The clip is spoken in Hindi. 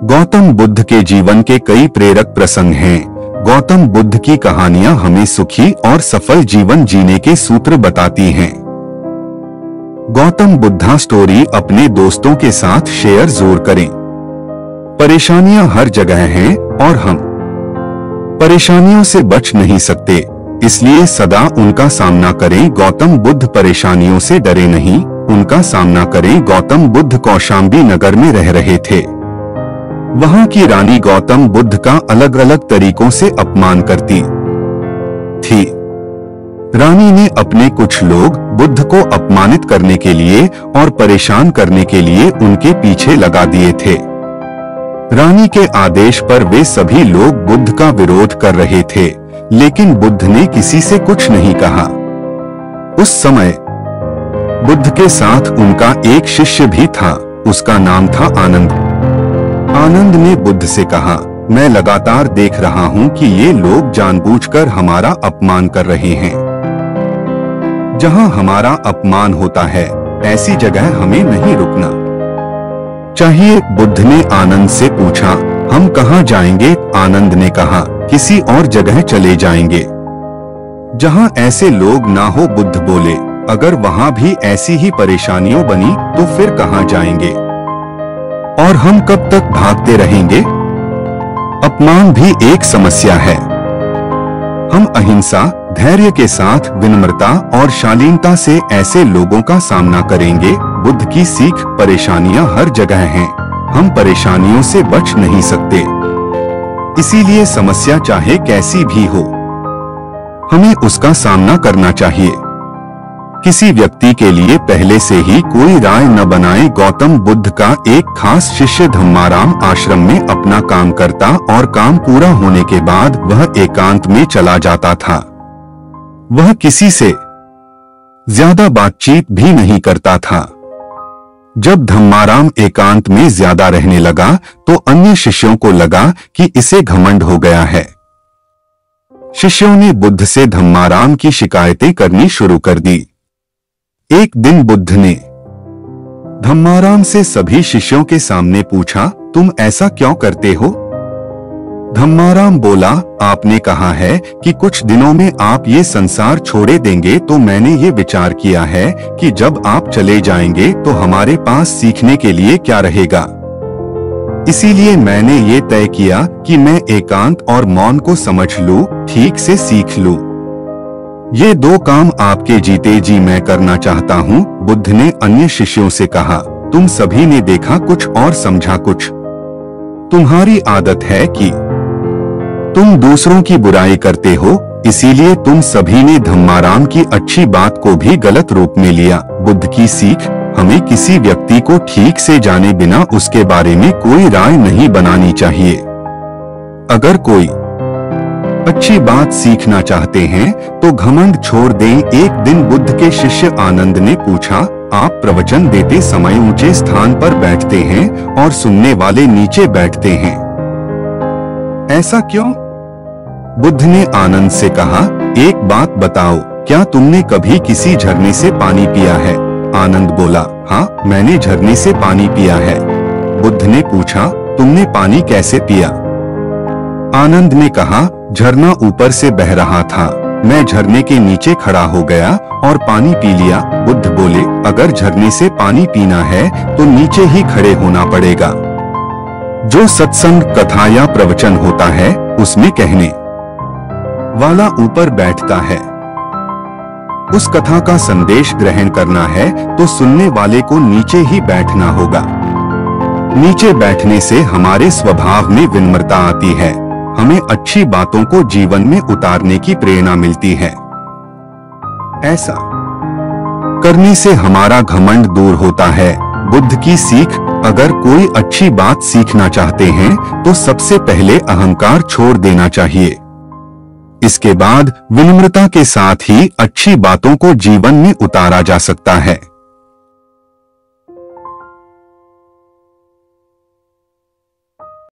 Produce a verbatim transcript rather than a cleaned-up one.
गौतम बुद्ध के जीवन के कई प्रेरक प्रसंग हैं। गौतम बुद्ध की कहानियां हमें सुखी और सफल जीवन जीने के सूत्र बताती हैं। गौतम बुद्धा स्टोरी अपने दोस्तों के साथ शेयर जरूर करें। परेशानियां हर जगह हैं और हम परेशानियों से बच नहीं सकते, इसलिए सदा उनका सामना करें। गौतम बुद्ध परेशानियों से डरे नहीं, उनका सामना करें। गौतम बुद्ध कौशाम्बी नगर में रह रहे थे। वहां की रानी गौतम बुद्ध का अलग अलग तरीकों से अपमान करती थी। रानी ने अपने कुछ लोग बुद्ध को अपमानित करने के लिए और परेशान करने के लिए उनके पीछे लगा दिए थे। रानी के आदेश पर वे सभी लोग बुद्ध का विरोध कर रहे थे, लेकिन बुद्ध ने किसी से कुछ नहीं कहा। उस समय बुद्ध के साथ उनका एक शिष्य भी था, उसका नाम था आनंद। आनंद ने बुद्ध से कहा, मैं लगातार देख रहा हूं कि ये लोग जानबूझकर हमारा अपमान कर रहे हैं। जहां हमारा अपमान होता है, ऐसी जगह हमें नहीं रुकना चाहिए। बुद्ध ने आनंद से पूछा, हम कहां जाएंगे? आनंद ने कहा, किसी और जगह चले जाएंगे जहां ऐसे लोग ना हो। बुद्ध बोले, अगर वहां भी ऐसी ही परेशानियां बनी तो फिर कहां जाएंगे और हम कब तक भागते रहेंगे? अपमान भी एक समस्या है। हम अहिंसा, धैर्य के साथ विनम्रता और शालीनता से ऐसे लोगों का सामना करेंगे। बुद्ध की सीख, परेशानियां हर जगह हैं, हम परेशानियों से बच नहीं सकते, इसीलिए समस्या चाहे कैसी भी हो, हमें उसका सामना करना चाहिए। किसी व्यक्ति के लिए पहले से ही कोई राय न बनाए। गौतम बुद्ध का एक खास शिष्य धम्माराम आश्रम में अपना काम करता और काम पूरा होने के बाद वह एकांत में चला जाता था। वह किसी से ज्यादा बातचीत भी नहीं करता था। जब धम्माराम एकांत में ज्यादा रहने लगा तो अन्य शिष्यों को लगा कि इसे घमंड हो गया है। शिष्यों ने बुद्ध से धम्माराम की शिकायतें करनी शुरू कर दी। एक दिन बुद्ध ने धम्माराम से सभी शिष्यों के सामने पूछा, तुम ऐसा क्यों करते हो? धम्माराम बोला, आपने कहा है कि कुछ दिनों में आप ये संसार छोड़े देंगे, तो मैंने ये विचार किया है कि जब आप चले जाएंगे तो हमारे पास सीखने के लिए क्या रहेगा। इसीलिए मैंने ये तय किया कि मैं एकांत और मौन को समझ लूं, ठीक से सीख लूं। ये दो काम आपके जीते जी मैं करना चाहता हूँ। बुद्ध ने अन्य शिष्यों से कहा, तुम सभी ने देखा कुछ और समझा कुछ। तुम्हारी आदत है कि तुम दूसरों की बुराई करते हो, इसीलिए तुम सभी ने धम्माराम की अच्छी बात को भी गलत रूप में लिया। बुद्ध की सीख, हमें किसी व्यक्ति को ठीक से जाने बिना उसके बारे में कोई राय नहीं बनानी चाहिए। अगर कोई अच्छी बात सीखना चाहते हैं तो घमंड छोड़ दें। एक दिन बुद्ध के शिष्य आनंद ने पूछा, आप प्रवचन देते समय ऊंचे स्थान पर बैठते हैं और सुनने वाले नीचे बैठते हैं, ऐसा क्यों? बुद्ध ने आनंद से कहा, एक बात बताओ, क्या तुमने कभी किसी झरने से पानी पिया है? आनंद बोला, हाँ, मैंने झरने से पानी पिया है। बुद्ध ने पूछा, तुमने पानी कैसे पिया? आनंद ने कहा, झरना ऊपर से बह रहा था, मैं झरने के नीचे खड़ा हो गया और पानी पी लिया। बुद्ध बोले, अगर झरने से पानी पीना है तो नीचे ही खड़े होना पड़ेगा। जो सत्संग, कथा या प्रवचन होता है, उसमें कहने वाला ऊपर बैठता है। उस कथा का संदेश ग्रहण करना है तो सुनने वाले को नीचे ही बैठना होगा। नीचे बैठने से हमारे स्वभाव में विनम्रता आती है, हमें अच्छी बातों को जीवन में उतारने की प्रेरणा मिलती है। ऐसा करने से हमारा घमंड दूर होता है। बुद्ध की सीख, अगर कोई अच्छी बात सीखना चाहते हैं तो सबसे पहले अहंकार छोड़ देना चाहिए। इसके बाद विनम्रता के साथ ही अच्छी बातों को जीवन में उतारा जा सकता है।